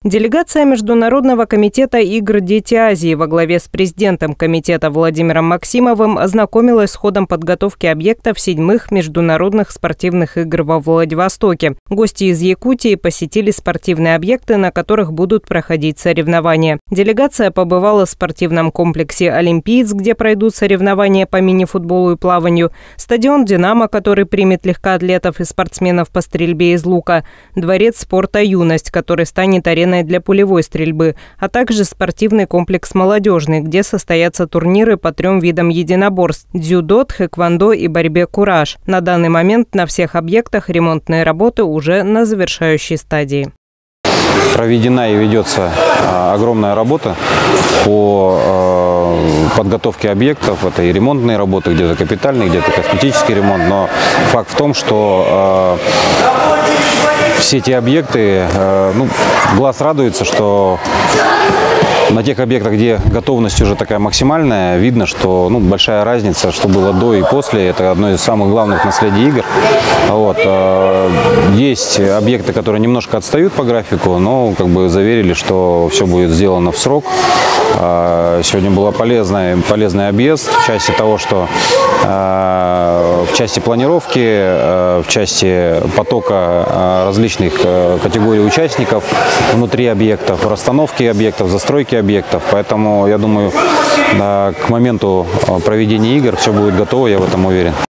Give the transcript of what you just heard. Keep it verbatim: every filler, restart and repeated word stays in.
Делегация Международного комитета игр «Дети Азии» во главе с президентом комитета Владимиром Максимовым ознакомилась с ходом подготовки объектов седьмых международных спортивных игр во Владивостоке. Гости из Якутии посетили спортивные объекты, на которых будут проходить соревнования. Делегация побывала в спортивном комплексе «Олимпиец», где пройдут соревнования по мини-футболу и плаванию, стадион «Динамо», который примет легкоатлетов и спортсменов по стрельбе из лука, дворец спорта «Юность», который станет ареной для пулевой стрельбы, а также спортивный комплекс «Молодежный», где состоятся турниры по трем видам единоборств – дзюдо, тхэквондо и борьбе кураж. На данный момент на всех объектах ремонтные работы уже на завершающей стадии. Проведена и ведется огромная работа по подготовке объектов. Это и ремонтные работы, где-то капитальные, где-то косметический ремонт. Но факт в том, что все эти объекты, ну, глаз радуется, что на тех объектах, где готовность уже такая максимальная, видно, что ну, большая разница, что было до и после. Это одно из самых главных наследий игр. Вот. Есть объекты, которые немножко отстают по графику, но как бы заверили, что все будет сделано в срок. Сегодня был полезный, полезный объезд в части того, что в части планировки, в части потока различных категорий участников внутри объектов, расстановки объектов, застройки объектов. Поэтому, я думаю, к моменту проведения игр все будет готово, я в этом уверен.